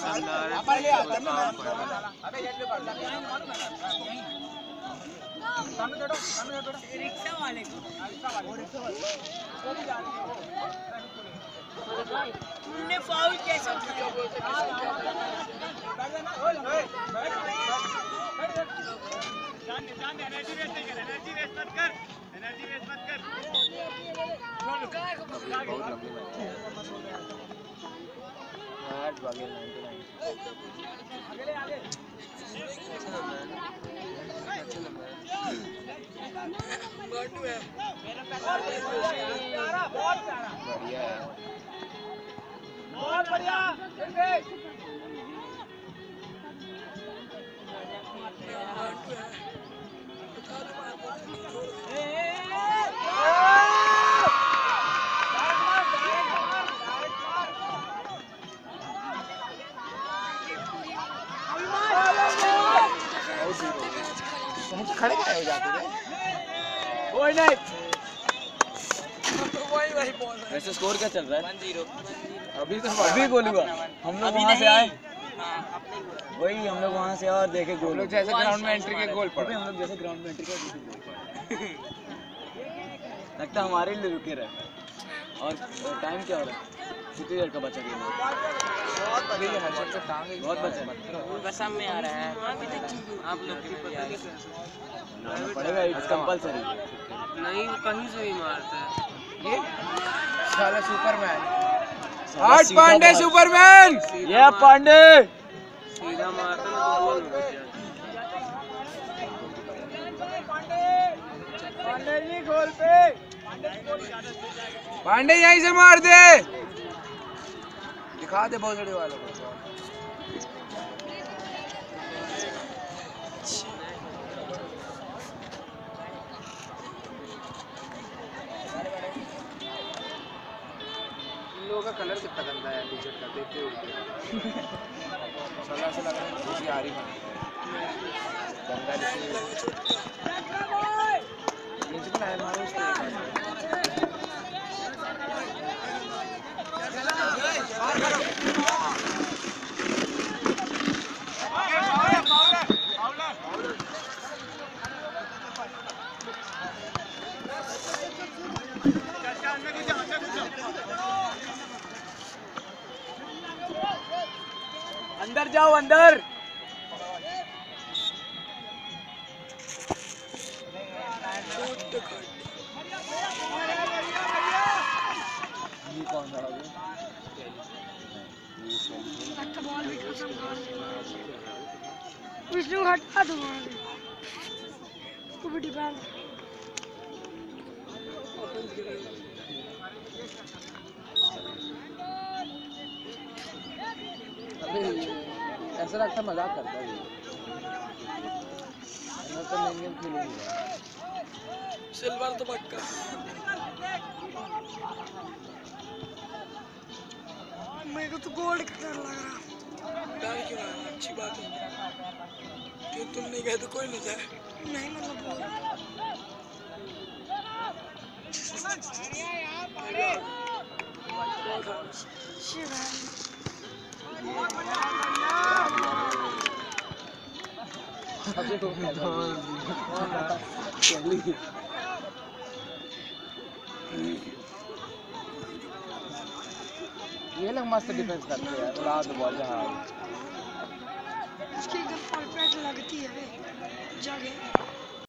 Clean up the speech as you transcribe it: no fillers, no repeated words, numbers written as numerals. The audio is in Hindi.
रिक्शा वाले को तुमने फाउल कैसे किया? एनर्जी वेस्ट मत कर। बहुत बढ़िया। खड़े हो जाते थे। कोई नहीं। वैसे स्कोर क्या चल रहा है? 1-0। अभी गोल हुआ। हम लोग वहाँ से आए। वही हम लोग वहाँ से और देखे गोल। लोग जैसे ग्राउंड में एंट्री के गोल पड़े। हम लोग जैसे ग्राउंड में एंट्री के गोल लगता हमारे लिए रुके रहे। और टाइम क्या हो रहा है? कितनी देर का बचा गेम? बहुत बचा है। कसम में आ रहा है आप लोग के पड़ेगा इट्स कंपलसरी। नहीं कहीं से भी मारता है ये साला सुपरमैन। आठ पांडे सुपरमैन। ये पांडे सीधा मारता ना तो गोल हो जाता। पांडे जी गोल पे। पांडे यहीं से मार दे। दिखा दे भोसड़ी वालों को। लोगों का कलर कितना गंदा है टी-शर्ट का, देखते हुए साला से लग रहा है खुशी आ रही है गंदा म्यूजिक है मारो उसको। अंदर जाओ अंदर। ये कौन था अभी? विष्णु हटा दो उसको भी डिफेंस। ऐसा लगता मजाक करता है मैं तो मेन गेम खेलूंगा। सिल्वर तो पक्का। मेरे को तो गोल्ड का डर लग रहा। डर क्यों है? अच्छी बात है कि तुम नहीं गए तो कोई नहीं जाए। नहीं मतलब ये लोग मस्त डिफेंस करते हैं उड़ा दो बॉल जहां उसकी एकदम परफेक्ट लगती है जगह।